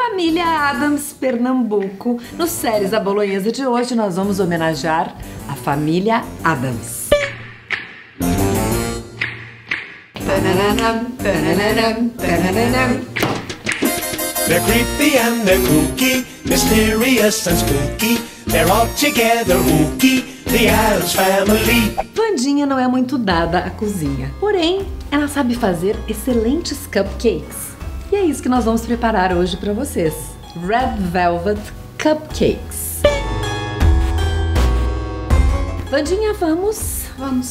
Família Addams, Pernambuco. No Séries A Bolonhesa de hoje, nós vamos homenagear a família Addams. They're creepy and they're kooky, mysterious and spooky. They're all together ooky, the Addams Family. Vandinha não é muito dada à cozinha, porém, ela sabe fazer excelentes cupcakes. E é isso que nós vamos preparar hoje para vocês. Red Velvet Cupcakes. Vandinha, vamos.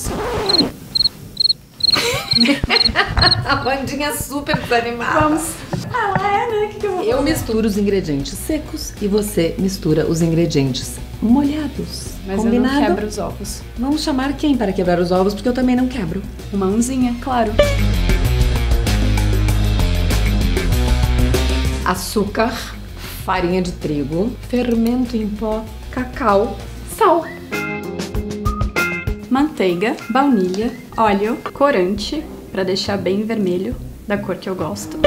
A Vandinha super desanimada. Vamos. Ela é, né? O que eu vou fazer? Eu misturo os ingredientes secos e você mistura os ingredientes molhados. Mas combinado? eu não quebro os ovos. Vamos chamar quem para quebrar os ovos, porque eu também não quebro. Uma mãozinha, claro. Açúcar, farinha de trigo, fermento em pó, cacau, sal. Manteiga, baunilha, óleo, corante, pra deixar bem vermelho, da cor que eu gosto.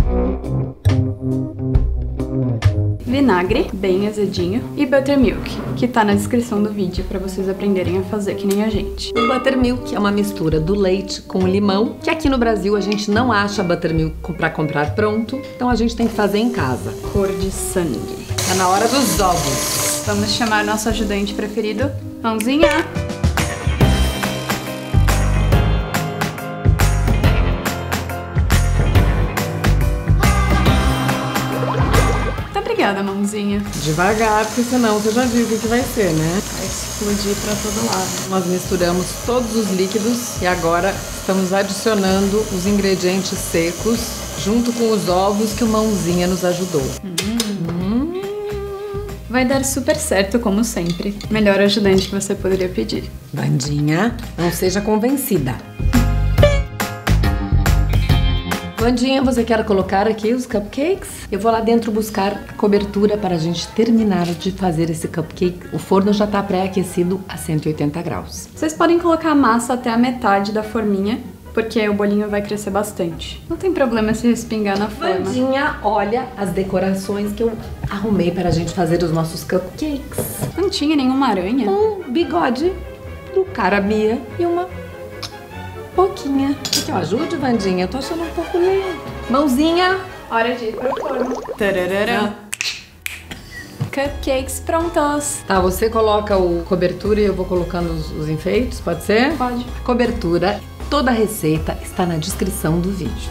Vinagre, bem azedinho, e buttermilk, que tá na descrição do vídeo pra vocês aprenderem a fazer que nem a gente. O buttermilk é uma mistura do leite com limão, que aqui no Brasil a gente não acha buttermilk pra comprar pronto, então a gente tem que fazer em casa. Cor de sangue. Tá na hora dos ovos. Vamos chamar nosso ajudante preferido, Mãozinha. Obrigada, Mãozinha. Devagar, porque senão você já viu o que vai ser, né? Vai explodir pra todo lado. Nós misturamos todos os líquidos e agora estamos adicionando os ingredientes secos junto com os ovos que o Mãozinha nos ajudou. Vai dar super certo, como sempre. Melhor ajudante que você poderia pedir. Vandinha, não seja convencida. Vandinha, você quer colocar aqui os cupcakes? Eu vou lá dentro buscar a cobertura para a gente terminar de fazer esse cupcake. O forno já está pré-aquecido a 180 graus. Vocês podem colocar a massa até a metade da forminha, porque o bolinho vai crescer bastante. Não tem problema se respingar na forma. Vandinha, olha as decorações que eu arrumei para a gente fazer os nossos cupcakes. Não tinha nenhuma aranha? Um bigode do Carabia e uma boquinha. Quer que eu ajude, Vandinha? Eu tô achando um pouco lento. Mãozinha. Hora de ir pro forno. Tararara. Cupcakes prontos. Tá, você coloca o cobertura e eu vou colocando os enfeites, pode ser? Pode. Cobertura, toda a receita está na descrição do vídeo.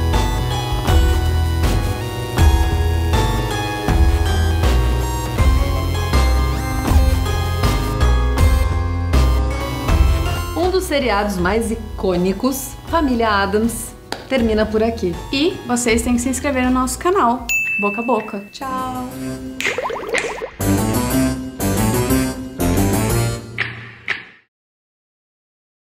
Um dos seriados mais icônicos, Família Addams, termina por aqui. E vocês têm que se inscrever no nosso canal. Boca a boca. Tchau.